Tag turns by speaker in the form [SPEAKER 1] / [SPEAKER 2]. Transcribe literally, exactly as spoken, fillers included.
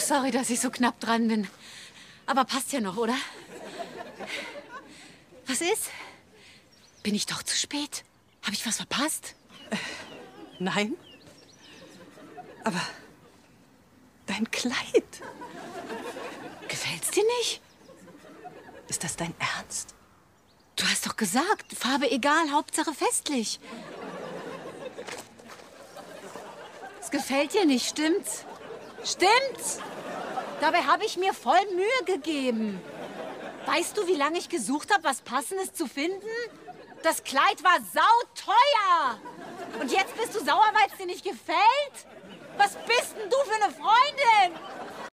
[SPEAKER 1] Sorry, dass ich so knapp dran bin. Aber passt ja noch, oder? Was ist? Bin ich doch zu spät? Habe ich was verpasst?
[SPEAKER 2] Äh, nein. Aber dein Kleid.
[SPEAKER 1] Gefällt's dir nicht?
[SPEAKER 2] Ist das dein Ernst?
[SPEAKER 1] Du hast doch gesagt, Farbe egal, Hauptsache festlich. Es gefällt dir nicht, stimmt's? Stimmt's? Dabei habe ich mir voll Mühe gegeben. Weißt du, wie lange ich gesucht habe, was Passendes zu finden? Das Kleid war sauteuer. Und jetzt bist du sauer, weil es dir nicht gefällt? Was bist denn du für eine Freundin?